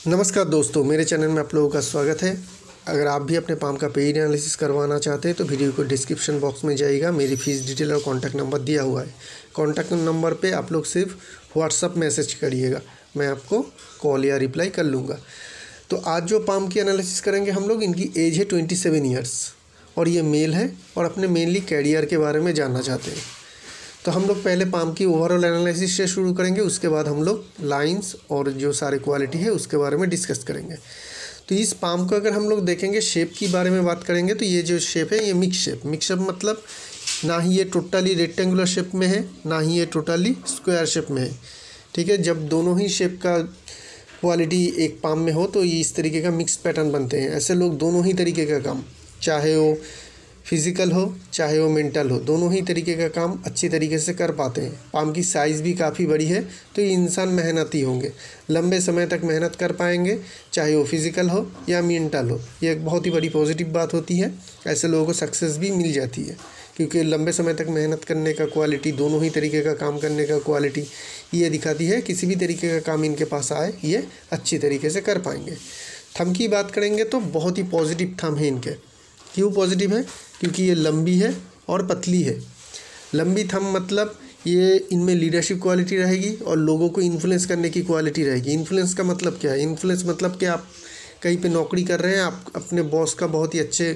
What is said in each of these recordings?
नमस्कार दोस्तों, मेरे चैनल में आप लोगों का स्वागत है। अगर आप भी अपने पाम का पेड एनालिसिस करवाना चाहते हैं तो वीडियो को डिस्क्रिप्शन बॉक्स में जाइएगा, मेरी फ़ीस डिटेल और कॉन्टैक्ट नंबर दिया हुआ है। कॉन्टैक्ट नंबर पे आप लोग सिर्फ व्हाट्सअप मैसेज करिएगा, मैं आपको कॉल या रिप्लाई कर लूँगा। तो आज जो पाम की एनालिसिस करेंगे हम लोग, इनकी एज है 27 ईयर्स और ये मेल है और अपने मेनली कैरियर के बारे में जानना चाहते हैं। तो हम लोग पहले पाम की ओवरऑल एनालिसिस से शुरू करेंगे, उसके बाद हम लोग लाइंस और जो सारे क्वालिटी है उसके बारे में डिस्कस करेंगे। तो इस पाम को अगर हम लोग देखेंगे, शेप की बारे में बात करेंगे तो ये जो शेप है ये मिक्स शेप मतलब ना ही ये टोटली रेक्टेंगुलर शेप में है, ना ही ये टोटली स्क्वायर शेप में है। ठीक है, जब दोनों ही शेप का क्वालिटी एक पाम में हो तो ये इस तरीके का मिक्स पैटर्न बनते हैं। ऐसे लोग दोनों ही तरीके का काम, चाहे वो फिज़िकल हो चाहे वो मेंटल हो, दोनों ही तरीके का काम अच्छी तरीके से कर पाते हैं। पाम की साइज़ भी काफ़ी बड़ी है तो ये इंसान मेहनती होंगे, लंबे समय तक मेहनत कर पाएंगे, चाहे वो फिज़िकल हो या मेंटल हो। ये एक बहुत ही बड़ी पॉजिटिव बात होती है। ऐसे लोगों को सक्सेस भी मिल जाती है क्योंकि लंबे समय तक मेहनत करने का क्वालिटी, दोनों ही तरीके का काम करने का क्वालिटी ये दिखाती है। किसी भी तरीके का काम इनके पास आए ये अच्छी तरीके से कर पाएंगे। थंब की बात करेंगे तो बहुत ही पॉजिटिव थंब है इनके। क्यों पॉजिटिव है? क्योंकि ये लंबी है और पतली है। लंबी थंब मतलब ये इनमें लीडरशिप क्वालिटी रहेगी और लोगों को इन्फ्लुएंस करने की क्वालिटी रहेगी। इन्फ्लुएंस का मतलब क्या है? इन्फ्लुएंस मतलब कि आप कहीं पे नौकरी कर रहे हैं, आप अपने बॉस का बहुत ही अच्छे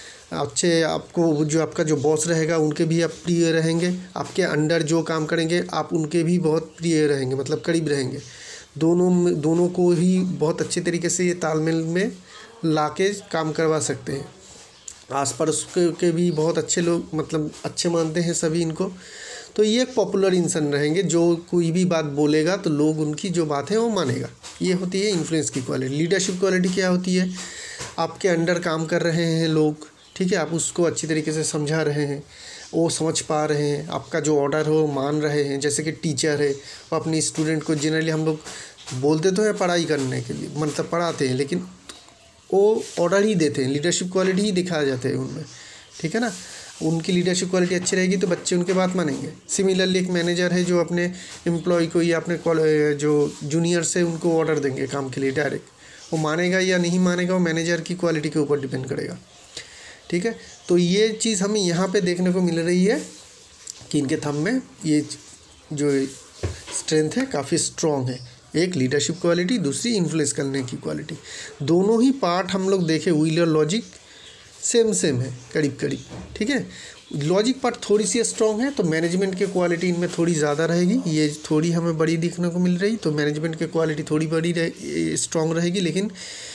आपको जो आपका जो बॉस रहेगा उनके भी आप प्रिय रहेंगे। आपके अंडर जो काम करेंगे आप उनके भी बहुत प्रिय रहेंगे, मतलब करीब रहेंगे। दोनों को ही बहुत अच्छे तरीके से ये तालमेल में ला के काम करवा सकते हैं। आस पड़ोस के भी बहुत अच्छे लोग, मतलब अच्छे मानते हैं सभी इनको। तो ये एक पॉपुलर इंसान रहेंगे, जो कोई भी बात बोलेगा तो लोग उनकी जो बात है वो मानेगा। ये होती है इन्फ्लुएंस की क्वालिटी। लीडरशिप क्वालिटी क्या होती है? आपके अंडर काम कर रहे हैं लोग, ठीक है, आप उसको अच्छी तरीके से समझा रहे हैं, वो समझ पा रहे हैं, आपका जो ऑर्डर हो मान रहे हैं। जैसे कि टीचर है, वो अपनी स्टूडेंट को जनरली हम लोग बोलते तो है पढ़ाई करने के लिए, मतलब पढ़ाते हैं, लेकिन वो ऑर्डर ही देते हैं। लीडरशिप क्वालिटी ही दिखाया जाते हैं उनमें, ठीक है ना। उनकी लीडरशिप क्वालिटी अच्छी रहेगी तो बच्चे उनके बात मानेंगे। सिमिलरली एक मैनेजर है जो अपने एम्प्लॉय को या अपने जो जूनियर्स है उनको ऑर्डर देंगे काम के लिए डायरेक्ट, वो मानेगा या नहीं मानेगा वो मैनेजर की क्वालिटी के ऊपर डिपेंड करेगा। ठीक है, तो ये चीज़ हमें यहाँ पे देखने को मिल रही है कि इनके थंब में ये जो स्ट्रेंथ है काफ़ी स्ट्रॉन्ग है। एक लीडरशिप क्वालिटी, दूसरी इन्फ्लुएंस करने की क्वालिटी। दोनों ही पार्ट हम लोग देखें, विल और लॉजिक सेम है करीब करीब। ठीक है, लॉजिक पार्ट थोड़ी सी स्ट्रॉन्ग है तो मैनेजमेंट की क्वालिटी इनमें थोड़ी ज़्यादा रहेगी। ये थोड़ी हमें बड़ी देखने को मिल रही, तो मैनेजमेंट की क्वालिटी थोड़ी बड़ी स्ट्रॉन्ग रहेगी। लेकिन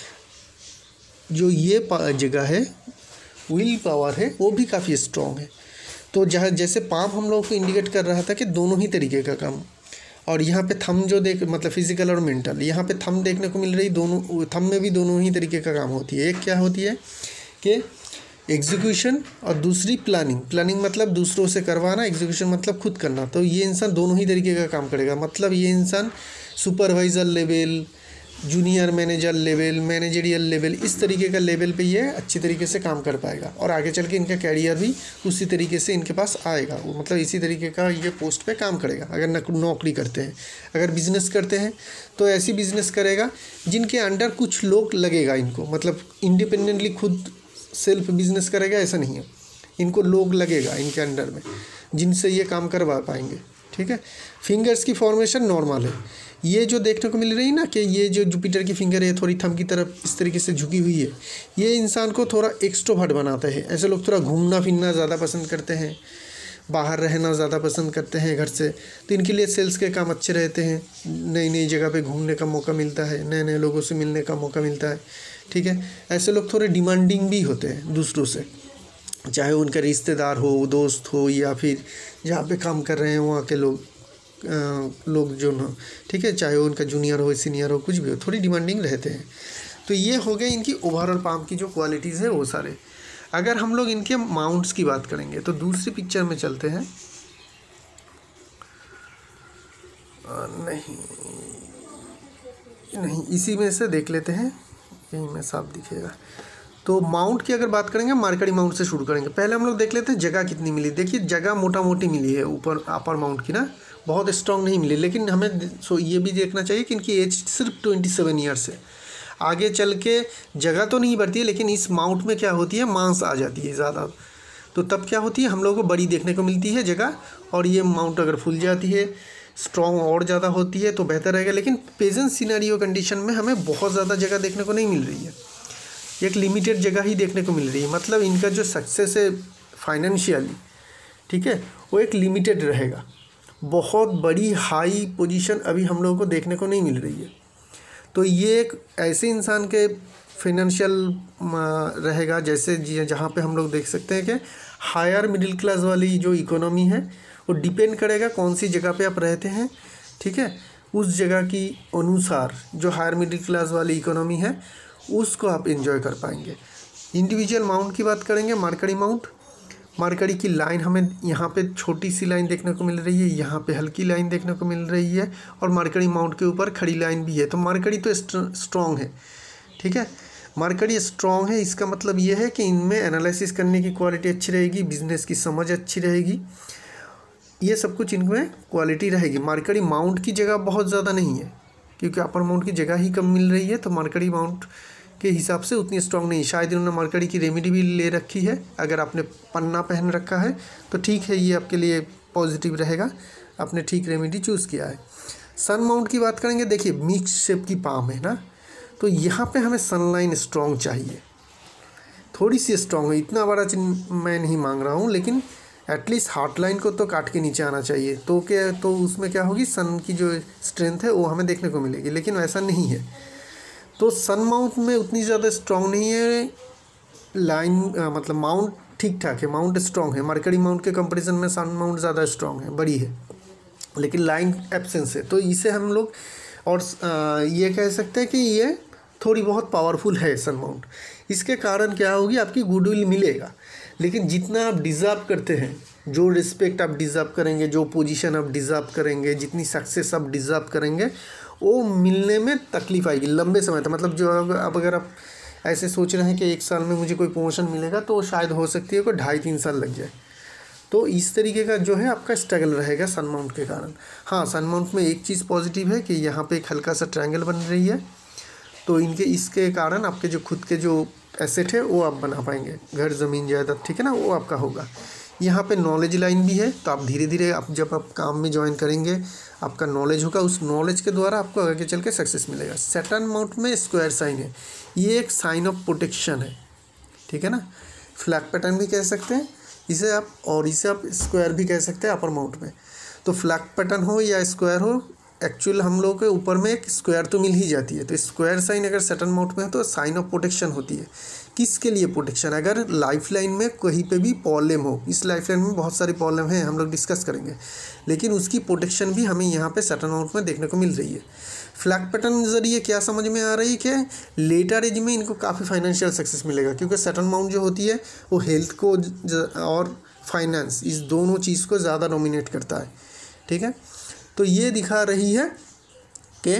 जो ये जगह है, विल पावर है, वो भी काफ़ी स्ट्रॉन्ग है। तो जहाँ जैसे पाम हम लोग को इंडिकेट कर रहा था कि दोनों ही तरीके का काम, और यहाँ पे थंब जो मतलब फिजिकल और मेंटल, यहाँ पे थंब देखने को मिल रही। दोनों थंब में भी दोनों ही तरीके का काम होती है। एक क्या होती है कि एग्जीक्यूशन और दूसरी प्लानिंग मतलब दूसरों से करवाना, एग्जीक्यूशन मतलब खुद करना। तो ये इंसान दोनों ही तरीके का काम करेगा। मतलब ये इंसान supervisor level, junior manager level, managerial level, इस तरीके का लेवल पे ये अच्छी तरीके से काम कर पाएगा और आगे चल के इनका कैरियर भी उसी तरीके से इनके पास आएगा। वो मतलब इसी तरीके का ये पोस्ट पे काम करेगा। अगर नौकरी करते हैं, अगर बिज़नेस करते हैं तो ऐसी बिज़नेस करेगा जिनके अंडर कुछ लोग लगेगा इनको, मतलब इंडिपेंडेंटली खुद सेल्फ बिज़नेस करेगा ऐसा नहीं है। इनको लोग लगेगा इनके अंडर में जिनसे ये काम करवा पाएंगे। ठीक है, फिंगर्स की फॉर्मेशन नॉर्मल है। ये जो देखने को मिल रही ना कि ये जो जुपिटर की फिंगर है थोड़ी थंब की तरफ इस तरीके से झुकी हुई है, ये इंसान को थोड़ा एक्सट्रोवर्ट बनाता है। ऐसे लोग थोड़ा घूमना फिरना ज़्यादा पसंद करते हैं, बाहर रहना ज़्यादा पसंद करते हैं घर से, तो इनके लिए सेल्स के काम अच्छे रहते हैं। नई नई जगह पे घूमने का मौका मिलता है, नए नए लोगों से मिलने का मौका मिलता है। ठीक है, ऐसे लोग थोड़े डिमांडिंग भी होते हैं दूसरों से, चाहे उनका रिश्तेदार हो, दोस्त हो, या फिर जहाँ पे काम कर रहे हैं वहाँ के लोग जो ना, ठीक है, चाहे वो उनका जूनियर हो सीनियर हो कुछ भी हो, थोड़ी डिमांडिंग रहते हैं। तो ये हो गए इनकी ओवरऑल पाम की जो क्वालिटीज़ है वो सारे। अगर हम लोग इनके माउंट्स की बात करेंगे तो दूसरी पिक्चर में चलते हैं। नहीं इसी में से देख लेते हैं, यहीं में साफ दिखेगा। तो माउंट की अगर बात करेंगे, मार्कड़ी माउंट से शुरू करेंगे। पहले हम लोग देख लेते हैं जगह कितनी मिली। देखिए जगह मोटा मोटी मिली है ऊपर अपर माउंट की ना, बहुत स्ट्रांग नहीं मिली, लेकिन हमें ये भी देखना चाहिए कि इनकी एज सिर्फ 27 ईयर्स है। आगे चल के जगह तो नहीं बढ़ती है, लेकिन इस माउंट में क्या होती है, मांस आ जाती है ज़्यादा, तो तब क्या होती है, हम लोगों को बड़ी देखने को मिलती है जगह, और ये माउंट अगर फूल जाती है, स्ट्रॉन्ग और ज़्यादा होती है तो बेहतर रहेगा। लेकिन प्रेजेंट सिनेरियो कंडीशन में हमें बहुत ज़्यादा जगह देखने को नहीं मिल रही है, एक लिमिटेड जगह ही देखने को मिल रही है। मतलब इनका जो सक्सेस है फाइनेंशियली, ठीक है, वो एक लिमिटेड रहेगा। बहुत बड़ी हाई पोजीशन अभी हम लोगों को देखने को नहीं मिल रही है। तो ये एक ऐसे इंसान के फाइनेंशियल रहेगा जैसे जहाँ पे हम लोग देख सकते हैं कि हायर मिडिल क्लास वाली जो इकोनॉमी है वो डिपेंड करेगा कौन सी जगह पे आप रहते हैं, ठीक है, उस जगह की अनुसार जो हायर मिडिल क्लास वाली इकोनॉमी है उसको आप एंजॉय कर पाएंगे। इंडिविजुअल माउंट की बात करेंगे, मारकड़ी माउंट, मारकड़ी की लाइन हमें यहाँ पे छोटी सी लाइन देखने को मिल रही है, यहाँ पे हल्की लाइन देखने को मिल रही है, और मारकड़ी माउंट के ऊपर खड़ी लाइन भी है। तो मारकड़ी तो स्ट्रॉन्ग है, ठीक है, मारकड़ी स्ट्रॉन्ग है। इसका मतलब ये है कि इनमें एनालिसिस करने की क्वालिटी अच्छी रहेगी, बिजनेस की समझ अच्छी रहेगी, ये सब कुछ इनमें क्वालिटी रहेगी। मारकड़ी माउंट की जगह बहुत ज़्यादा नहीं है, क्योंकि अपर माउंट की जगह ही कम मिल रही है, तो मारकड़ी माउंट के हिसाब से उतनी स्ट्रॉन्ग नहीं। शायद इन्होंने मारकड़ी की रेमेडी भी ले रखी है, अगर आपने पन्ना पहन रखा है तो ठीक है, ये आपके लिए पॉजिटिव रहेगा, आपने ठीक रेमेडी चूज़ किया है। सन माउंट की बात करेंगे, देखिए मिक्स शेप की पाम है ना, तो यहाँ पे हमें सनलाइन स्ट्रॉन्ग चाहिए, थोड़ी सी स्ट्रॉन्ग है, इतना बड़ा मैं नहीं मांग रहा हूँ, लेकिन एटलीस्ट हार्ट लाइन को तो काट के नीचे आना चाहिए, तो क्या, तो उसमें क्या होगी, सन की जो स्ट्रेंथ है वो हमें देखने को मिलेगी, लेकिन वैसा नहीं है। तो सन माउंट में उतनी ज़्यादा स्ट्रॉन्ग नहीं है लाइन, मतलब माउंट ठीक ठाक है, माउंट स्ट्रॉन्ग है, मारकड़ी माउंट के कंपैरिजन में सन माउंट ज़्यादा स्ट्रॉन्ग है, बड़ी है, लेकिन लाइन एब्सेंस है। तो इसे हम लोग और ये कह सकते हैं कि ये थोड़ी बहुत पावरफुल है सन माउंट। इसके कारण क्या होगी, आपकी गुडविल मिलेगा, लेकिन जितना आप डिज़र्व करते हैं, जो रिस्पेक्ट आप डिज़र्व करेंगे, जो पोजीशन आप डिज़र्व करेंगे, जितनी सक्सेस आप डिज़र्व करेंगे, वो मिलने में तकलीफ आएगी लंबे समय तक। मतलब जो अब अगर आप ऐसे सोच रहे हैं कि 1 साल में मुझे कोई प्रमोशन मिलेगा, तो शायद हो सकती है कोई 2.5-3 साल लग जाए। तो इस तरीके का जो है आपका स्ट्रगल रहेगा सन माउंट के कारण। हाँ, सन माउंट में एक चीज़ पॉजिटिव है कि यहाँ पे एक हल्का सा ट्रायंगल बन रही है, तो इसके कारण आपके जो खुद के जो एसेट है वो आप बना पाएंगे, घर ज़मीन जायदाद, ठीक है ना, वो आपका होगा। यहाँ पे नॉलेज लाइन भी है, तो आप धीरे धीरे आप जब आप काम में ज्वाइन करेंगे, आपका नॉलेज होगा, उस नॉलेज के द्वारा आपको आगे चल के सक्सेस मिलेगा। सैटर्न माउंट में स्क्वायर साइन है, ये एक साइन ऑफ प्रोटेक्शन है, ठीक है ना, फ्लैग पैटर्न भी कह सकते हैं इसे आप, और इसे आप स्क्वायर भी कह सकते हैं अपर माउंट में। तो फ्लैग पैटर्न हो या स्क्वायर हो, एक्चुअल हम लोग के ऊपर में एक स्क्वायर तो मिल ही जाती है। तो स्क्वायर साइन अगर सैटर्न माउंट में है तो साइन ऑफ प्रोटेक्शन होती है। किसके लिए प्रोटेक्शन, अगर लाइफ लाइन में कहीं पे भी प्रॉब्लम हो, इस लाइफ लाइन में बहुत सारी प्रॉब्लम है, हम लोग डिस्कस करेंगे, लेकिन उसकी प्रोटेक्शन भी हमें यहाँ पे सैटर्न माउंट में देखने को मिल रही है। फ्लैग पैटर्न ज़रिए क्या समझ में आ रही है कि लेटर एज में इनको काफ़ी फाइनेंशियल सक्सेस मिलेगा, क्योंकि सैटर्न माउंट जो होती है वो हेल्थ को और फाइनेंस, इस दोनों चीज़ को ज़्यादा डोमिनेट करता है, ठीक है। तो ये दिखा रही है कि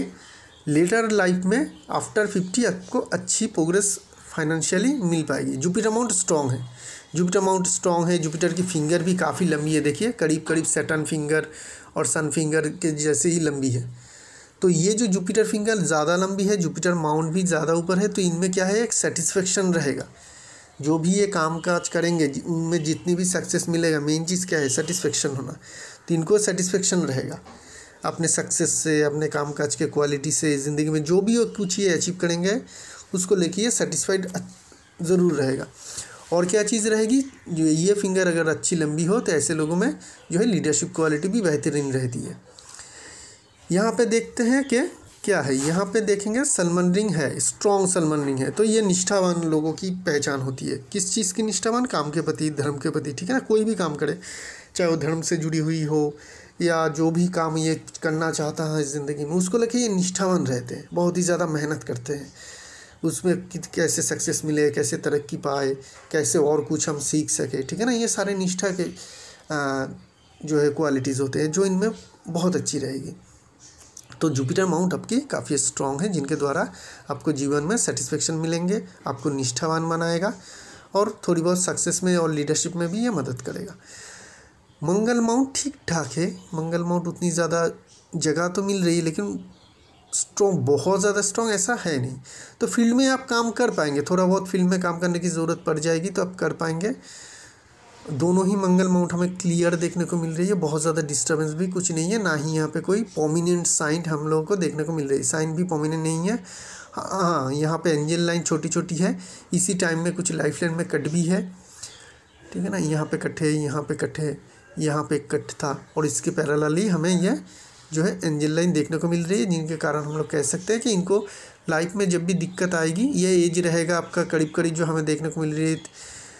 लेटर लाइफ में आफ्टर 50 आपको अच्छी प्रोग्रेस फाइनेंशियली मिल पाएगी। जुपिटर माउंट स्ट्रॉन्ग है, जुपिटर माउंट स्ट्रॉन्ग है, जुपिटर की फिंगर भी काफ़ी लंबी है, देखिए करीब करीब सैटर्न फिंगर और सन फिंगर के जैसे ही लंबी है। तो ये जो जुपिटर फिंगर ज़्यादा लंबी है, जुपिटर माउंट भी ज़्यादा ऊपर है, तो इनमें क्या है, एक सेटिस्फेक्शन रहेगा, जो भी ये काम काज करेंगे उनमें जितनी भी सक्सेस मिलेगा, मेन चीज़ क्या है, सेटिस्फेक्शन होना। तो इनको सेटिस्फेक्शन रहेगा अपने सक्सेस से, अपने काम काज के क्वालिटी से, ज़िंदगी में जो भी कुछ ये अचीव करेंगे उसको लेके ये सेटिस्फाइड ज़रूर रहेगा। और क्या चीज़ रहेगी, जो ये फिंगर अगर अच्छी लंबी हो तो ऐसे लोगों में जो है लीडरशिप क्वालिटी भी बेहतरीन रहती है। यहाँ पे देखते हैं कि क्या है, यहाँ पे देखेंगे सलमान रिंग है, स्ट्रॉन्ग सलमान रिंग है, तो ये निष्ठावान लोगों की पहचान होती है। किस चीज़ की निष्ठावान, काम के प्रति, धर्म के प्रति, ठीक है ना, कोई भी काम करे, चाहे वो धर्म से जुड़ी हुई हो या जो भी काम ये करना चाहता है ज़िंदगी में, उसको लेके ये निष्ठावान रहते हैं, बहुत ही ज़्यादा मेहनत करते हैं उसमें, कैसे सक्सेस मिले, कैसे तरक्की पाए, कैसे और कुछ हम सीख सके, ठीक है ना, ये सारे निष्ठा के जो है क्वालिटीज़ होते हैं जो इनमें बहुत अच्छी रहेगी। तो जुपिटर माउंट आपकी काफ़ी स्ट्रॉन्ग है, जिनके द्वारा आपको जीवन में सेटिस्फेक्शन मिलेंगे, आपको निष्ठावान बनाएगा और थोड़ी बहुत सक्सेस में और लीडरशिप में भी ये मदद करेगा। मंगल माउंट ठीक ठाक है, मंगल माउंट उतनी ज़्यादा जगह तो मिल रही है लेकिन स्ट्रॉन्ग, बहुत ज़्यादा स्ट्रॉन्ग ऐसा है नहीं। तो फील्ड में आप काम कर पाएंगे, थोड़ा बहुत फील्ड में काम करने की ज़रूरत पड़ जाएगी तो आप कर पाएंगे। दोनों ही मंगल माउंट हमें क्लियर देखने को मिल रही है, बहुत ज़्यादा डिस्टर्बेंस भी कुछ नहीं है, ना ही यहाँ पे कोई प्रोमिनेंट साइन हम लोगों को देखने को मिल रही है, साइन भी प्रोमिनेंट नहीं है। हाँ, यहाँ पे एंजल लाइन छोटी छोटी है, इसी टाइम में कुछ लाइफ लाइन में कट भी है, ठीक है ना। यहाँ पे कट है, यहाँ पे कट है, यहाँ पे कट था और इसके पैरेलली हमें यह जो है एंजल लाइन देखने को मिल रही है, जिनके कारण हम लोग कह सकते हैं कि इनको लाइफ में जब भी दिक्कत आएगी, ये एज रहेगा आपका करीब करीब जो हमें देखने को मिल रही है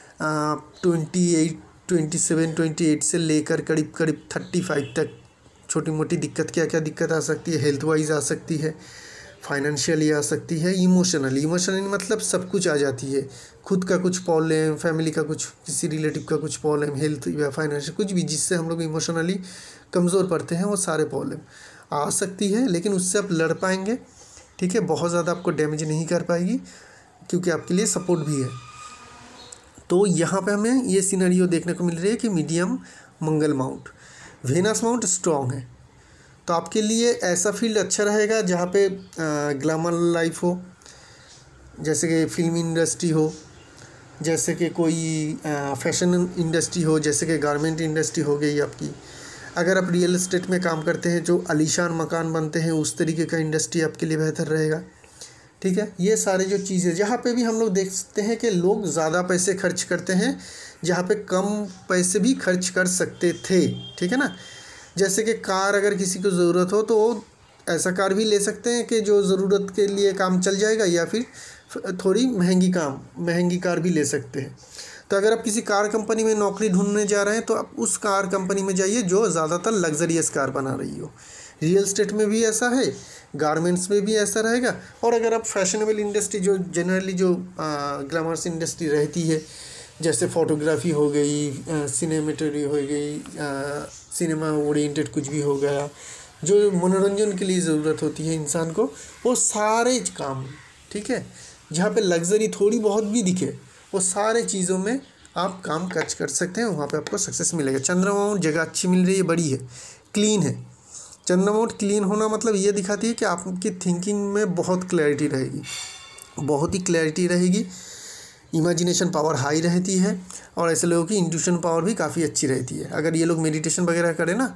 28, 27, 28 से लेकर करीब करीब 35 तक। छोटी मोटी दिक्कत, क्या क्या दिक्कत आ सकती है, हेल्थ वाइज आ सकती है, फाइनेंशियली आ सकती है, इमोशनली मतलब सब कुछ आ जाती है। खुद का कुछ प्रॉब्लम, फैमिली का कुछ, किसी रिलेटिव का कुछ प्रॉब्लम, हेल्थ या फाइनेंशियल कुछ भी जिससे हम लोग इमोशनली कमज़ोर पड़ते हैं, वो सारे प्रॉब्लम आ सकती है, लेकिन उससे आप लड़ पाएंगे, ठीक है। बहुत ज़्यादा आपको डैमेज नहीं कर पाएगी क्योंकि आपके लिए सपोर्ट भी है। तो यहाँ पे हमें ये सिनेरियो देखने को मिल रही है कि medium Mangal mount, Venus mount strong है, तो आपके लिए ऐसा फील्ड अच्छा रहेगा जहाँ पे ग्लैमर लाइफ हो, जैसे कि फिल्म इंडस्ट्री हो, जैसे कि कोई फैशन इंडस्ट्री हो, जैसे कि गारमेंट इंडस्ट्री हो गई आपकी। अगर आप रियल एस्टेट में काम करते हैं, जो आलीशान मकान बनते हैं, उस तरीके का इंडस्ट्री आपके लिए बेहतर रहेगा, ठीक है। ये सारे जो चीज़ें जहाँ पे भी हम लोग देख सकते हैं कि लोग ज़्यादा पैसे खर्च करते हैं, जहाँ पे कम पैसे भी खर्च कर सकते थे, ठीक है ना। जैसे कि कार, अगर किसी को ज़रूरत हो तो वो ऐसा कार भी ले सकते हैं कि जो ज़रूरत के लिए काम चल जाएगा, या फिर थोड़ी महंगी कार भी ले सकते हैं। तो अगर आप किसी कार कंपनी में नौकरी ढूंढने जा रहे हैं तो आप उस कार कंपनी में जाइए जो ज़्यादातर लग्जरियस कार बना रही हो। रियल एस्टेट में भी ऐसा है, गारमेंट्स में भी ऐसा रहेगा। और अगर आप फैशनेबल इंडस्ट्री, जो जनरली जो ग्लैमरस इंडस्ट्री रहती है, जैसे फोटोग्राफी हो गई, सिनेमेटरी हो गई, सिनेमा ओरिएंटेड कुछ भी हो गया, जो मनोरंजन के लिए ज़रूरत होती है इंसान को, वो सारे काम, ठीक है, जहाँ पे लग्जरी थोड़ी बहुत भी दिखे, वो सारे चीज़ों में आप काम काज कर सकते हैं, वहाँ पे आपको सक्सेस मिलेगा। चंद्रमा जगह अच्छी मिल रही है, बड़ी है, क्लीन है। चंद्रमा क्लीन होना मतलब ये दिखाती है कि आपकी थिंकिंग में बहुत क्लैरिटी रहेगी, बहुत ही क्लैरिटी रहेगी, इमेजिनेशन पावर हाई रहती है, और ऐसे लोगों की इंट्यूशन पावर भी काफ़ी अच्छी रहती है। अगर ये लोग मेडिटेशन वगैरह करें ना,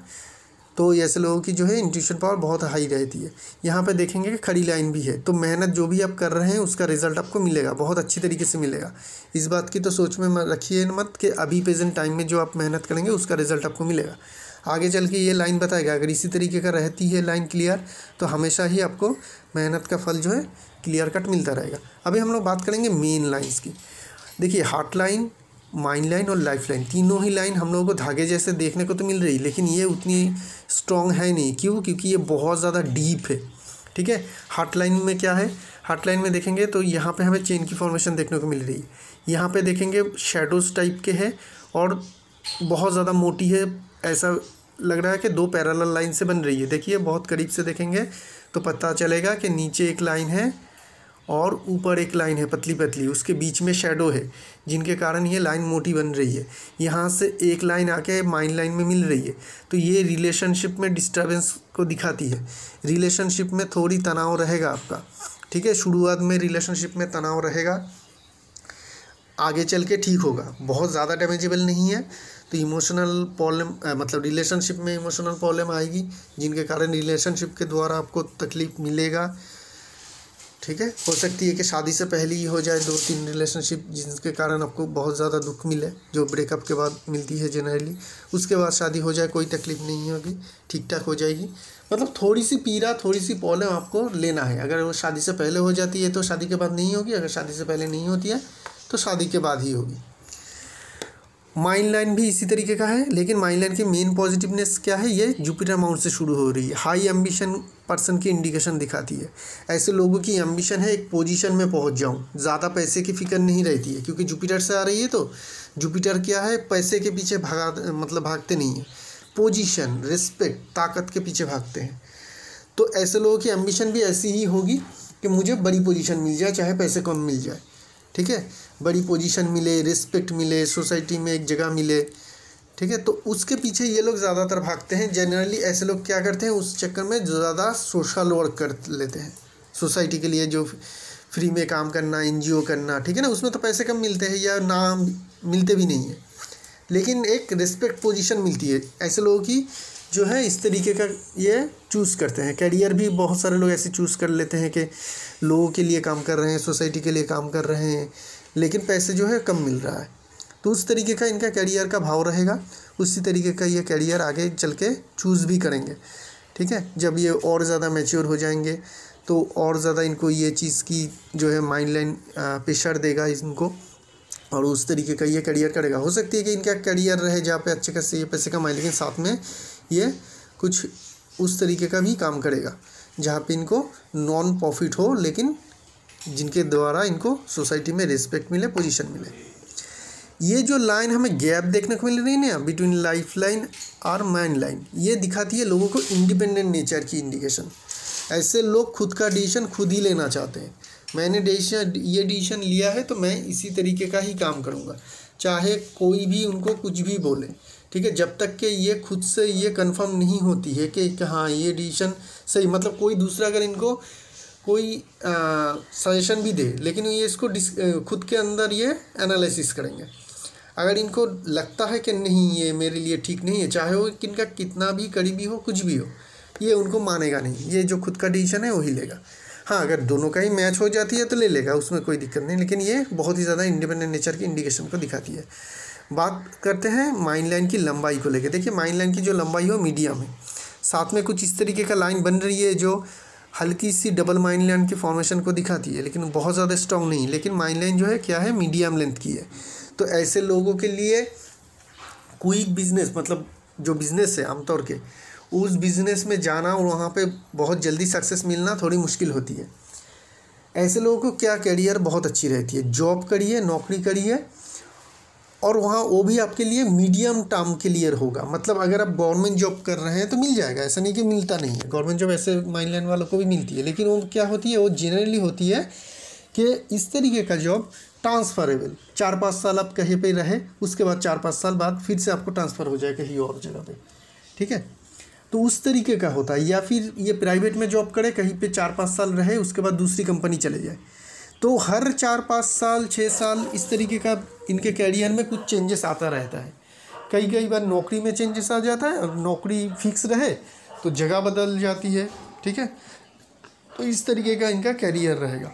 तो ऐसे लोगों की जो है इंट्यूशन पावर बहुत हाई रहती है। यहाँ पे देखेंगे कि खड़ी लाइन भी है, तो मेहनत जो भी आप कर रहे हैं उसका रिजल्ट आपको मिलेगा, बहुत अच्छी तरीके से मिलेगा। इस बात की तो सोच में रखिए मत कि अभी प्रेजेंट टाइम में जो आप मेहनत करेंगे उसका रिजल्ट आपको मिलेगा। आगे चल के ये लाइन बताएगा, अगर इसी तरीके का रहती है लाइन क्लियर, तो हमेशा ही आपको मेहनत का फल जो है क्लियर कट मिलता रहेगा। अभी हम लोग बात करेंगे मेन लाइन्स की। देखिए, हार्ट लाइन, माइंड लाइन और लाइफ लाइन, तीनों ही लाइन हम लोगों को धागे जैसे देखने को तो मिल रही, लेकिन ये उतनी स्ट्रॉन्ग है नहीं। क्यों? क्योंकि ये बहुत ज़्यादा डीप है, ठीक है। हार्ट लाइन में क्या है, हार्ट लाइन में देखेंगे तो यहाँ पे हमें चेन की फॉर्मेशन देखने को मिल रही है। यहाँ पे देखेंगे शेडोज टाइप के है और बहुत ज़्यादा मोटी है, ऐसा लग रहा है कि दो पैरेलल लाइन से बन रही है। देखिए, बहुत करीब से देखेंगे तो पता चलेगा कि नीचे एक लाइन है और ऊपर एक लाइन है पतली पतली, उसके बीच में शेडो है, जिनके कारण ये लाइन मोटी बन रही है। यहाँ से एक लाइन आके माइंड लाइन में मिल रही है, तो ये रिलेशनशिप में डिस्टर्बेंस को दिखाती है। रिलेशनशिप में थोड़ी तनाव रहेगा आपका, ठीक है। शुरुआत में रिलेशनशिप में तनाव रहेगा, आगे चल के ठीक होगा, बहुत ज़्यादा डैमेजेबल नहीं है। तो इमोशनल प्रॉब्लम, मतलब रिलेशनशिप में इमोशनल प्रॉब्लम आएगी, जिनके कारण रिलेशनशिप के द्वारा आपको तकलीफ मिलेगा, ठीक है। हो सकती है कि शादी से पहले ही हो जाए 2-3 रिलेशनशिप, जिनके कारण आपको बहुत ज़्यादा दुख मिले, जो ब्रेकअप के बाद मिलती है जनरली। उसके बाद शादी हो जाए, कोई तकलीफ नहीं होगी, ठीक ठाक हो जाएगी। मतलब थोड़ी सी पीड़ा, थोड़ी सी प्रॉब्लम आपको लेना है। अगर वो शादी से पहले हो जाती है तो शादी के बाद नहीं होगी, अगर शादी से पहले नहीं होती है तो शादी के बाद ही होगी। माइंड लाइन भी इसी तरीके का है, लेकिन माइंड लाइन की मेन पॉजिटिवनेस क्या है, ये जुपिटर माउंट से शुरू हो रही है। हाई एम्बिशन पर्सन की इंडिकेशन दिखाती है। ऐसे लोगों की एम्बिशन है एक पोजीशन में पहुंच जाऊं, ज़्यादा पैसे की फिक्र नहीं रहती है, क्योंकि जुपिटर से आ रही है। तो जुपिटर क्या है, पैसे के पीछे भागते नहीं है, पोजीशन, रिस्पेक्ट, ताकत के पीछे भागते हैं। तो ऐसे लोगों की एम्बिशन भी ऐसी ही होगी कि मुझे बड़ी पोजीशन मिल जाए, चाहे पैसे कम मिल जाए, ठीक है। बड़ी पोजीशन मिले, रिस्पेक्ट मिले, सोसाइटी में एक जगह मिले, ठीक है। तो उसके पीछे ये लोग ज़्यादातर भागते हैं। जनरली ऐसे लोग क्या करते हैं, उस चक्कर में ज़्यादा सोशल वर्क कर लेते हैं, सोसाइटी के लिए जो फ्री में काम करना, एनजीओ करना, ठीक है ना। उसमें तो पैसे कम मिलते हैं या ना मिलते भी नहीं है, लेकिन एक रिस्पेक्ट पोजीशन मिलती है ऐसे लोगों की जो है इस तरीके का ये चूज़ करते हैं। कैरियर भी बहुत सारे लोग ऐसे चूज़ कर लेते हैं कि लोगों के लिए काम कर रहे हैं, सोसाइटी के लिए काम कर रहे हैं, लेकिन पैसे जो है कम मिल रहा है। तो उस तरीके का इनका कैरियर का भाव रहेगा, उसी तरीके का ये कैरियर आगे चल के चूज़ भी करेंगे, ठीक है। जब ये और ज़्यादा मैच्योर हो जाएंगे तो और ज़्यादा इनको ये चीज़ की जो है माइंड लाइन प्रेशर देगा इनको, और उस तरीके का ये करियर करेगा। हो सकती है कि इनका करियर रहे जहाँ पे अच्छे खासे ये पैसे कमाए, लेकिन साथ में ये कुछ उस तरीके का भी काम करेगा जहाँ पे इनको नॉन प्रॉफिट हो, लेकिन जिनके द्वारा इनको सोसाइटी में रिस्पेक्ट मिले, पोजीशन मिले। ये जो लाइन हमें गैप देखने को मिल रही है ना बिटवीन लाइफ लाइन और माइंड लाइन, ये दिखाती है लोगों को इंडिपेंडेंट नेचर की इंडिकेशन। ऐसे लोग खुद का डिसीजन खुद ही लेना चाहते हैं। मैंने ये डिसीजन लिया है तो मैं इसी तरीके का ही काम करूँगा, चाहे कोई भी उनको कुछ भी बोले, ठीक है। जब तक कि ये खुद से ये कंफर्म नहीं होती है कि हाँ ये डिसीजन सही, मतलब कोई दूसरा अगर इनको कोई सजेशन भी दे, लेकिन ये इसको खुद के अंदर ये एनालिसिस करेंगे। अगर इनको लगता है कि नहीं ये मेरे लिए ठीक नहीं है, चाहे वो किनका कितना भी करीबी हो, कुछ भी हो, ये उनको मानेगा नहीं। ये जो खुद का डिसीजन है वही लेगा। हाँ, अगर दोनों का ही मैच हो जाती है तो ले लेगा, उसमें कोई दिक्कत नहीं, लेकिन ये बहुत ही ज़्यादा इंडिपेंडेंट नेचर की इंडिकेशन को दिखाती है। बात करते हैं माइंड लाइन की लंबाई को लेकर। देखिए माइंड लाइन की जो लंबाई हो मीडियम है, साथ में कुछ इस तरीके का लाइन बन रही है जो हल्की सी डबल माइंड लाइन की फॉर्मेशन को दिखाती है, लेकिन बहुत ज़्यादा स्ट्रॉन्ग नहीं। लेकिन माइंड लाइन जो है क्या है, मीडियम लेंथ की है। तो ऐसे लोगों के लिए क्विक बिजनेस, मतलब जो बिज़नेस है आमतौर के, उस बिज़नेस में जाना और वहाँ पे बहुत जल्दी सक्सेस मिलना थोड़ी मुश्किल होती है। ऐसे लोगों को क्या कैरियर बहुत अच्छी रहती है, जॉब करिए, नौकरी करिए, और वहाँ वो भी आपके लिए मीडियम टर्म के लिए होगा। मतलब अगर आप गवर्नमेंट जॉब कर रहे हैं तो मिल जाएगा, ऐसा नहीं कि मिलता नहीं है। गवर्नमेंट जॉब ऐसे माइंड लाइन वालों को भी मिलती है, लेकिन वो क्या होती है, वो जनरली होती है कि इस तरीके का जॉब ट्रांसफरेबल, 4-5 साल आप कहीं पे रहे, उसके बाद 4-5 साल बाद फिर से आपको ट्रांसफ़र हो जाए कहीं और जगह पे, ठीक है। तो उस तरीके का होता है। या फिर ये प्राइवेट में जॉब करे, कहीं पे 4-5 साल रहे, उसके बाद दूसरी कंपनी चले जाए। तो हर 4-5 साल 6 साल इस तरीके का इनके कैरियर में कुछ चेंजेस आता रहता है। कई बार नौकरी में चेंजेस आ जाता है, और नौकरी फिक्स रहे तो जगह बदल जाती है, ठीक है। तो इस तरीके का इनका कैरियर रहेगा।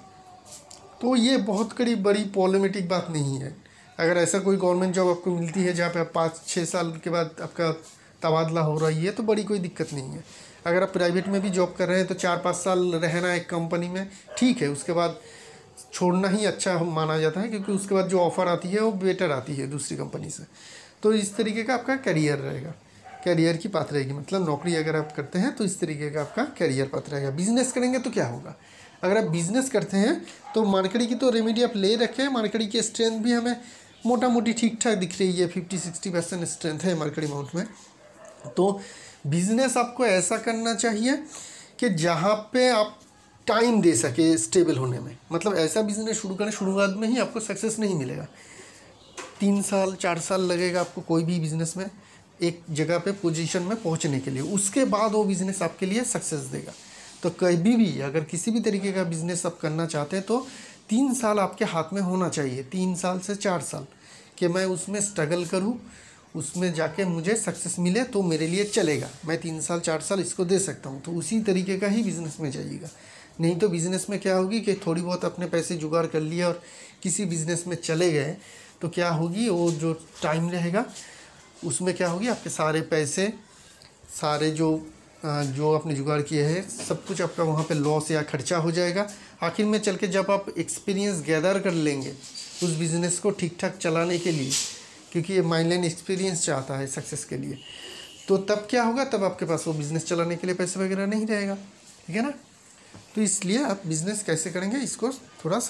तो ये बहुत बड़ी पॉलिमेटिक बात नहीं है। अगर ऐसा कोई गवर्नमेंट जॉब आपको मिलती है जहाँ पे आप 5-6 साल के बाद आपका तबादला हो रही है तो बड़ी कोई दिक्कत नहीं है। अगर आप प्राइवेट में भी जॉब कर रहे हैं तो 4-5 साल रहना एक कंपनी में ठीक है, उसके बाद छोड़ना ही अच्छा माना जाता है, क्योंकि उसके बाद जो ऑफ़र आती है वो बेटर आती है दूसरी कंपनी से। तो इस तरीके का आपका करियर रहेगा, कैरियर की बात रहेगी। मतलब नौकरी अगर आप करते हैं तो इस तरीके का आपका कैरियर पाथ रहेगा। बिजनेस करेंगे तो क्या होगा, अगर आप बिज़नेस करते हैं तो मार्केट की तो रेमेडी आप ले रखे हैं। मार्केट की स्ट्रेंथ भी हमें मोटा मोटी ठीक ठाक दिख रही है, 50-60% स्ट्रेंथ है मार्केट अमाउंट में। तो बिज़नेस आपको ऐसा करना चाहिए कि जहाँ पे आप टाइम दे सके स्टेबल होने में। मतलब ऐसा बिज़नेस शुरू करें, शुरुआत में ही आपको सक्सेस नहीं मिलेगा, 3 साल 4 साल लगेगा आपको कोई भी बिज़नेस में एक जगह पे पोजीशन में पहुंचने के लिए। उसके बाद वो बिज़नेस आपके लिए सक्सेस देगा। तो कभी भी अगर किसी भी तरीके का बिज़नेस आप करना चाहते हैं तो 3 साल आपके हाथ में होना चाहिए, 3 साल से 4 साल, कि मैं उसमें स्ट्रगल करूं, उसमें जाके मुझे सक्सेस मिले तो मेरे लिए चलेगा, मैं 3 साल 4 साल इसको दे सकता हूं। तो उसी तरीके का ही बिज़नेस में जाइएगा। नहीं तो बिज़नेस में क्या होगी कि थोड़ी बहुत अपने पैसे जुगाड़ कर लिया और किसी बिज़नेस में चले गए तो क्या होगी, वो जो टाइम रहेगा उसमें क्या होगी, आपके सारे पैसे, सारे जो आपने जुगाड़ किए हैं, सब कुछ आपका वहाँ पे लॉस या खर्चा हो जाएगा। आखिर में चल के जब आप एक्सपीरियंस गैदर कर लेंगे उस बिज़नेस को ठीक ठाक चलाने के लिए, क्योंकि ये माइंड लाइन एक्सपीरियंस चाहता है सक्सेस के लिए, तो तब क्या होगा, तब आपके पास वो बिज़नेस चलाने के लिए पैसे वगैरह नहीं रहेगा, ठीक है ना। तो इसलिए आप बिज़नेस कैसे करेंगे इसको थोड़ा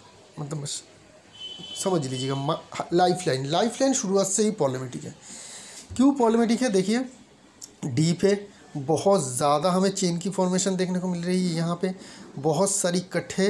समझ लीजिएगा। लाइफ लाइन शुरुआत से ही पॉलिमेटिक है। क्यों पॉलिमेटिक है, देखिए डीप है, बहुत ज़्यादा हमें चेन की फॉर्मेशन देखने को मिल रही है यहाँ पे, बहुत सारी कट है,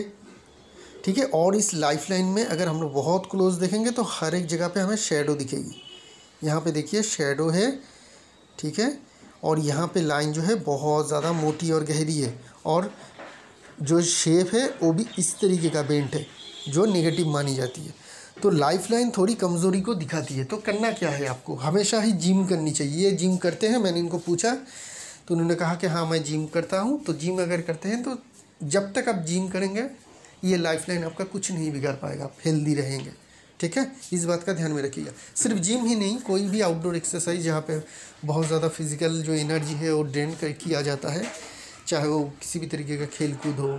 ठीक है। और इस लाइफ लाइन में अगर हम लोग बहुत क्लोज देखेंगे तो हर एक जगह पे हमें शेडो दिखेगी, यहाँ पे देखिए शेडो है, ठीक है, और यहाँ पे लाइन जो है बहुत ज़्यादा मोटी और गहरी है, और जो शेप है वो भी इस तरीके का बेंट है जो नेगेटिव मानी जाती है। तो लाइफ लाइन थोड़ी कमज़ोरी को दिखाती है। तो करना क्या है आपको, हमेशा ही जिम करनी चाहिए। ये जिम करते हैं, मैंने इनको पूछा तो उन्होंने कहा कि हाँ मैं जिम करता हूँ। तो जिम अगर करते हैं तो जब तक आप जिम करेंगे ये लाइफ लाइन आपका कुछ नहीं बिगाड़ पाएगा, आप हेल्दी रहेंगे, ठीक है। इस बात का ध्यान में रखिएगा। सिर्फ जिम ही नहीं, कोई भी आउटडोर एक्सरसाइज जहाँ पे बहुत ज़्यादा फिजिकल जो एनर्जी है वो ड्रेन किया जाता है, चाहे वो किसी भी तरीके का खेल कूद हो,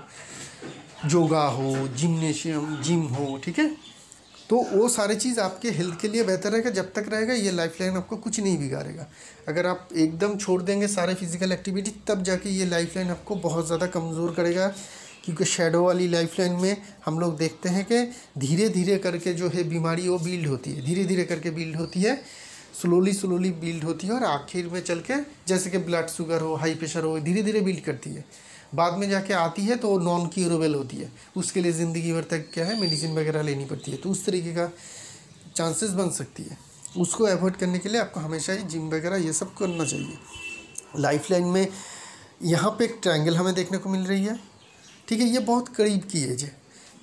योगा हो, जिम्नेशियम, जिम हो, ठीक है, तो वो सारी चीज़ आपके हेल्थ के लिए बेहतर रहेगा। जब तक रहेगा ये लाइफ लाइन आपको कुछ नहीं बिगाड़ेगा। अगर आप एकदम छोड़ देंगे सारे फिजिकल एक्टिविटी, तब जाके ये लाइफ लाइन आपको बहुत ज़्यादा कमज़ोर करेगा। क्योंकि शेडो वाली लाइफ लाइन में हम लोग देखते हैं कि धीरे धीरे करके जो है बीमारी वो बिल्ड होती है, धीरे धीरे करके बिल्ड होती है, स्लोली बिल्ड होती है, और आखिर में चल के जैसे कि ब्लड शुगर हो, हाई प्रेशर हो, धीरे धीरे बिल्ड करती है, बाद में जाके आती है तो नॉन क्यूरेबल होती है। उसके लिए ज़िंदगी भर तक क्या है, मेडिसिन वगैरह लेनी पड़ती है। तो उस तरीके का चांसेस बन सकती है। उसको अवॉइड करने के लिए आपको हमेशा ही जिम वगैरह ये सब करना चाहिए। लाइफ लाइन में यहाँ पे एक ट्रायंगल हमें देखने को मिल रही है, ठीक है। ये बहुत करीब की एज है,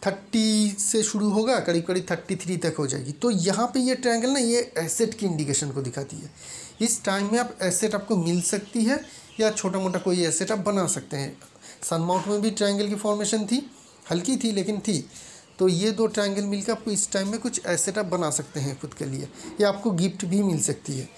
30 से शुरू होगा, करीब करीब 33 तक हो जाएगी। तो यहाँ पे ये ट्रायंगल ना ये एसेट की इंडिकेशन को दिखाती है। इस टाइम में आप एसेट आपको मिल सकती है या छोटा मोटा कोई एसेट आप बना सकते हैं। सन माउंट में भी ट्रायंगल की फॉर्मेशन थी, हल्की थी लेकिन थी। तो ये दो ट्रायंगल मिलकर आपको इस टाइम में कुछ एसेट आप बना सकते हैं खुद के लिए, या आपको गिफ्ट भी मिल सकती है।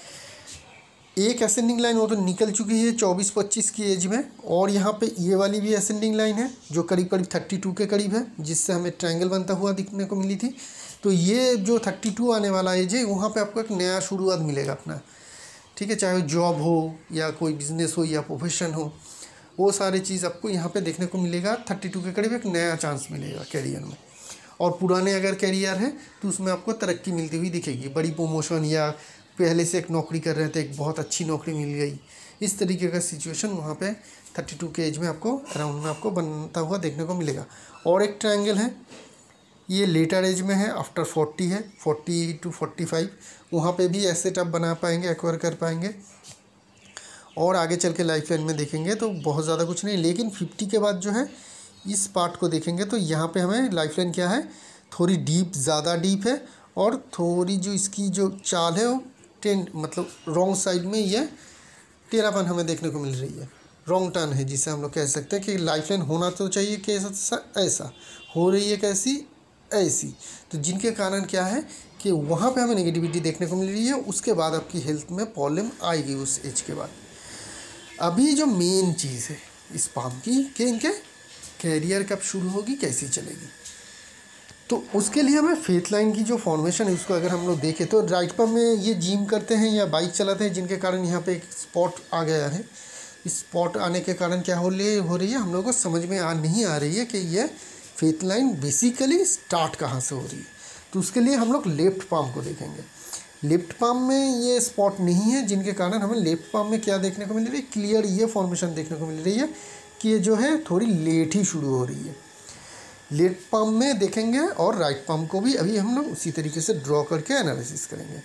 एक असेंडिंग लाइन वो तो निकल चुकी है 24-25 की एज में, और यहाँ पे ये वाली भी असेंडिंग लाइन है जो करीब करीब 32 के करीब है, जिससे हमें ट्रायंगल बनता हुआ दिखने को मिली थी। तो ये जो 32 आने वाला एज है, वहाँ पे आपको एक नया शुरुआत मिलेगा अपना, ठीक है। चाहे जॉब हो या कोई बिजनेस हो या प्रोफेशन हो, वो सारी चीज़ आपको यहाँ पे देखने को मिलेगा। 32 के करीब एक नया चांस मिलेगा कैरियर में। और पुराने अगर कैरियर है तो उसमें आपको तरक्की मिलती हुई दिखेगी, बड़ी प्रमोशन, या पहले से एक नौकरी कर रहे थे, एक बहुत अच्छी नौकरी मिल गई, इस तरीके का सिचुएशन वहाँ पे 32 के एज में आपको अराउंड में आपको बनता हुआ देखने को मिलेगा। और एक ट्रायंगल है, ये लेटर एज में है, आफ्टर 40 है, 40 to 45, वहाँ पे भी एसेट आप बना पाएंगे, एक्वायर कर पाएंगे। और आगे चल के लाइफ लाइन में देखेंगे तो बहुत ज़्यादा कुछ नहीं, लेकिन 50 के बाद जो है इस पार्ट को देखेंगे तो यहाँ पे हमें लाइफ लाइन क्या है, थोड़ी डीप, ज़्यादा डीप है, और थोड़ी जो इसकी जो चाल है वो मतलब रॉन्ग साइड में ये टेढ़ापन हमें देखने को मिल रही है, रॉन्ग टर्न है, जिसे हम लोग कह सकते हैं कि लाइफ लाइन होना तो चाहिए कैसा, ऐसा हो रही है, कैसी, ऐसी। तो जिनके कारण क्या है कि वहाँ पे हमें नेगेटिविटी देखने को मिल रही है। उसके बाद आपकी हेल्थ में प्रॉब्लम आएगी उस एज के बाद। अभी जो मेन चीज़ है इस पाम की कि इनके कैरियर कब शुरू होगी, कैसी चलेगी, तो उसके लिए हमें फेथ लाइन की जो फॉर्मेशन है उसको अगर हम लोग देखें तो राइट पाम में ये जिम करते हैं या बाइक चलाते हैं, जिनके कारण यहाँ पे एक स्पॉट आ गया है। इस स्पॉट आने के कारण क्या हो रही है हम लोगों को समझ में नहीं आ रही है कि ये फेथ लाइन बेसिकली स्टार्ट कहाँ से हो रही है। तो उसके लिए हम लोग लेफ्ट पाम को देखेंगे। लेफ्ट पाम में ये स्पॉट नहीं है, जिनके कारण हमें लेफ्ट पाम में क्या देखने को मिल रही है, क्लियर ये फॉर्मेशन देखने को मिल रही है कि ये जो है थोड़ी लेट ही शुरू हो रही है। लेफ्ट पाम में देखेंगे, और राइट पाम को भी अभी हम लोग उसी तरीके से ड्रॉ करके एनालिसिस करेंगे।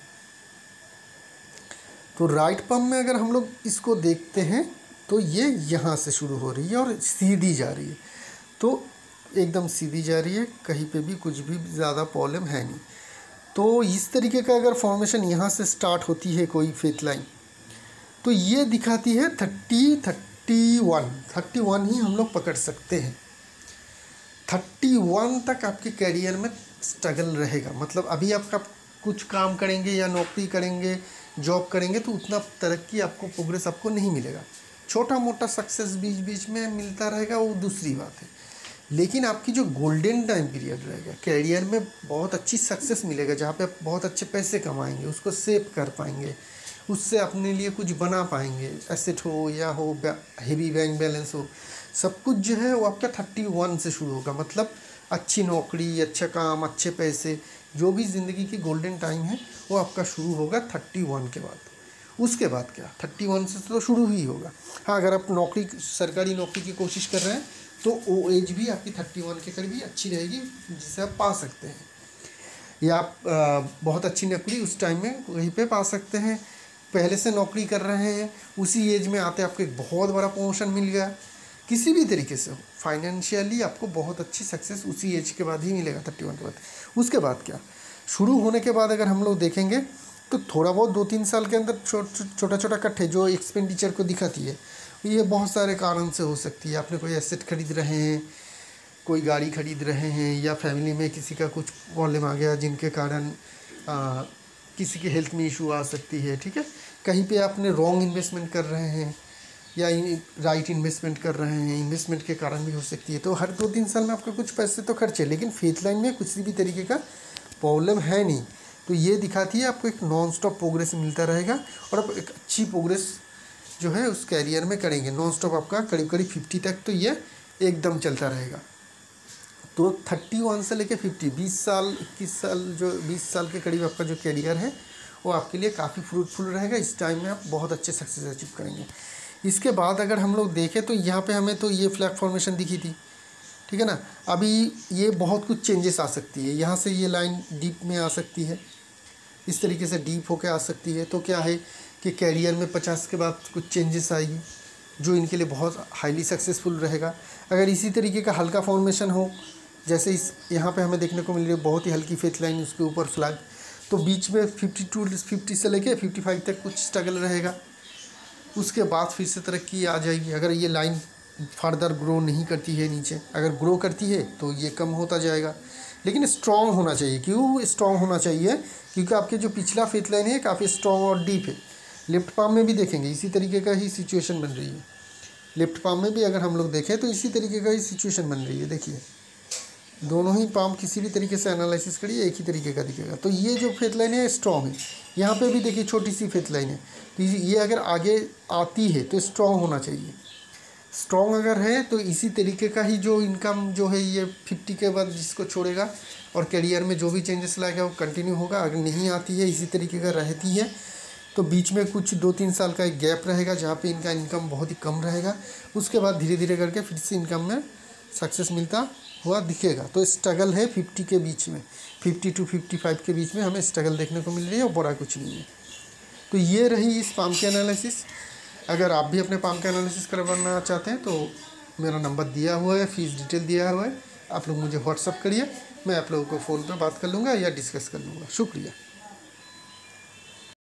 तो राइट पाम में अगर हम लोग इसको देखते हैं तो ये यहाँ से शुरू हो रही है और सीधी जा रही है, तो एकदम सीधी जा रही है, कहीं पे भी कुछ भी ज़्यादा प्रॉब्लम है नहीं। तो इस तरीके का अगर फॉर्मेशन यहाँ से स्टार्ट होती है कोई फेथ लाइन, तो ये दिखाती है 31 ही हम लोग पकड़ सकते हैं। 31 तक आपके कैरियर में स्ट्रगल रहेगा। मतलब अभी आपका कुछ काम करेंगे या नौकरी करेंगे, जॉब करेंगे, तो उतना तरक्की आपको, प्रोग्रेस आपको नहीं मिलेगा। छोटा मोटा सक्सेस बीच बीच में मिलता रहेगा, वो दूसरी बात है। लेकिन आपकी जो गोल्डन टाइम पीरियड रहेगा कैरियर में, बहुत अच्छी सक्सेस मिलेगा, जहाँ पे आप बहुत अच्छे पैसे कमाएंगे, उसको सेव कर पाएंगे, उससे अपने लिए कुछ बना पाएंगे, एसेट हो या हो हेवी बैंक बैलेंस हो, सब कुछ जो है वो आपका 31 से शुरू होगा। मतलब अच्छी नौकरी, अच्छा काम, अच्छे पैसे, जो भी ज़िंदगी की गोल्डन टाइम है वो आपका शुरू होगा 31 के बाद। उसके बाद क्या, 31 से तो शुरू ही होगा। हाँ, अगर आप नौकरी, सरकारी नौकरी की कोशिश कर रहे हैं तो वो एज भी आपकी 31 के करीब ही अच्छी रहेगी, जिसे आप पा सकते हैं। या आप बहुत अच्छी नौकरी उस टाइम में वहीं पे पा सकते हैं। पहले से नौकरी कर रहे हैं, उसी एज में आते आपको एक बहुत बड़ा प्रमोशन मिल गया, किसी भी तरीके से हो, फाइनेंशियली आपको बहुत अच्छी सक्सेस उसी एज के बाद ही मिलेगा, 31 के बाद। उसके बाद क्या, शुरू होने के बाद अगर हम लोग देखेंगे तो थोड़ा बहुत 2-3 साल के अंदर छोटा छोटा कट है जो एक्सपेंडिचर को दिखाती है। ये बहुत सारे कारण से हो सकती है। आपने कोई एसेट खरीद रहे हैं, कोई गाड़ी खरीद रहे हैं, या फैमिली में किसी का कुछ प्रॉब्लम आ गया जिनके कारण किसी के हेल्थ में इशू आ सकती है, ठीक है। कहीं पे आपने रॉन्ग इन्वेस्टमेंट कर रहे हैं या राइट इन्वेस्टमेंट कर रहे हैं, इन्वेस्टमेंट के कारण भी हो सकती है। तो हर 2-3 साल में आपका कुछ पैसे तो खर्चे, लेकिन फेथ लाइन में कुछ भी तरीके का प्रॉब्लम है नहीं। तो ये दिखाती है आपको एक नॉन स्टॉप प्रोग्रेस मिलता रहेगा, और आप एक अच्छी प्रोग्रेस जो है उस कैरियर में करेंगे नॉन स्टॉप। आपका करीब करीब 50 तक तो ये एकदम चलता रहेगा। तो 31 से लेकर 50, 20 साल 21 साल, जो 20 साल के करीब आपका जो कैरियर है वो आपके लिए काफ़ी फ्रूटफुल रहेगा। इस टाइम में आप बहुत अच्छे सक्सेस अचीव करेंगे। इसके बाद अगर हम लोग देखें तो यहाँ पे हमें तो ये फ्लैग फॉर्मेशन दिखी थी, ठीक है ना। अभी ये बहुत कुछ चेंजेस आ सकती है, यहाँ से ये लाइन डीप में आ सकती है, इस तरीके से डीप होके आ सकती है। तो क्या है कि कैरियर में 50 के बाद कुछ चेंजेस आएगी जो इनके लिए बहुत हाईली सक्सेसफुल रहेगा। अगर इसी तरीके का हल्का फॉर्मेशन हो, जैसे इस यहाँ पे हमें देखने को मिल रही है बहुत ही हल्की फेथ लाइन, उसके ऊपर फ्लैग, तो बीच में 50 से लेके 55 तक कुछ स्ट्रगल रहेगा। उसके बाद फिर से तरक्की आ जाएगी। अगर ये लाइन फर्दर ग्रो नहीं करती है नीचे, अगर ग्रो करती है तो ये कम होता जाएगा, लेकिन स्ट्रॉन्ग होना चाहिए। क्यों स्ट्रॉन्ग होना चाहिए? क्योंकि आपके जो पिछला फेथ लाइन है काफ़ी स्ट्रॉन्ग और डीप है। लेफ्ट पाम में भी देखेंगे इसी तरीके का ही सिचुएशन बन रही है। लेफ्ट पाम में भी अगर हम लोग देखें तो इसी तरीके का ही सिचुएशन बन रही है। देखिए दोनों ही पाम किसी भी तरीके से एनालिसिस करिए एक ही तरीके का दिखेगा। तो ये जो फेथ लाइन है स्ट्रॉन्ग है। यहाँ पे भी देखिए छोटी सी फेथ लाइन है, तो ये अगर आगे आती है तो स्ट्रॉन्ग होना चाहिए। स्ट्रॉन्ग अगर है तो इसी तरीके का ही जो इनकम जो है ये 50 के बाद जिसको छोड़ेगा और करियर में जो भी चेंजेस लाएगा वो कंटिन्यू होगा। अगर नहीं आती है इसी तरीके का रहती है तो बीच में कुछ 2-3 साल का एक गैप रहेगा जहाँ पे इनका इनकम बहुत ही कम रहेगा। उसके बाद धीरे धीरे करके फिर से इनकम में सक्सेस मिलता हुआ दिखेगा। तो स्ट्रगल है 50 के बीच में, 50 to 55 के बीच में हमें स्ट्रगल देखने को मिल रही है और बड़ा कुछ नहीं है। तो ये रही इस पाम की एनालिसिस। अगर आप भी अपने पाम का एनालिसिस करवाना चाहते हैं तो मेरा नंबर दिया हुआ है, फीस डिटेल दिया हुआ है, आप लोग मुझे व्हाट्सअप करिए, मैं आप लोगों को फ़ोन पे बात कर लूँगा या डिस्कस कर लूँगा। शुक्रिया।